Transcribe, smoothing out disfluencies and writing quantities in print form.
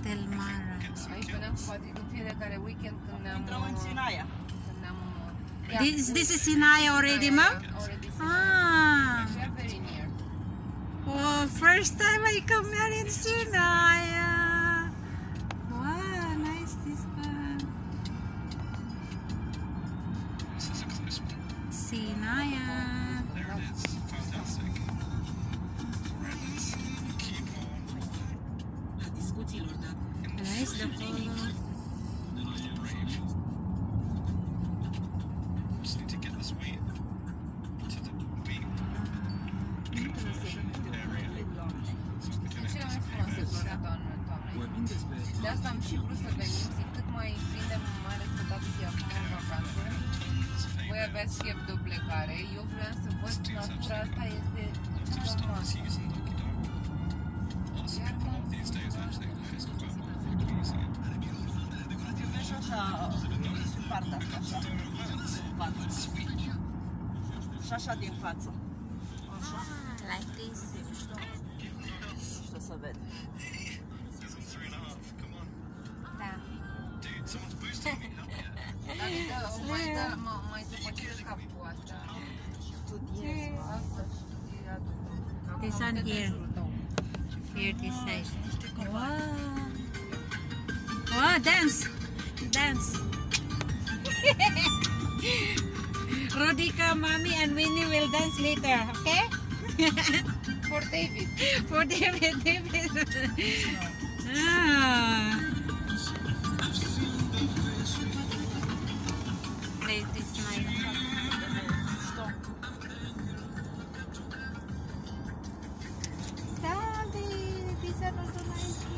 Del Mar. Aici veneam cu Patrick în fiecare weekend când ne-am... Intrăm în Sinaia. This is Sinaia already, Mom? Already Ah. We are very near. Oh, first time I come here in Sinaia. Wow, nice this one. Sinaia. Nice the polo. De asta am și vrut să venim, zic cât mai prindem, mai ales că dați acum în vacanță. Voi aveați chef de o plecare, eu vreau să văd natura asta este frumoasă. Și așa, și partea asta, așa, în față. Și așa din față. Așa. Like this. Și o să vede. Da. Mai se face capul asta. This one here. Here this side. Wow. Wow, dance. Dance. Rodica, Mommy and Winnie will dance later, okay? For David. For David. Ah. Great, it's nice. Daddy, these are also nice.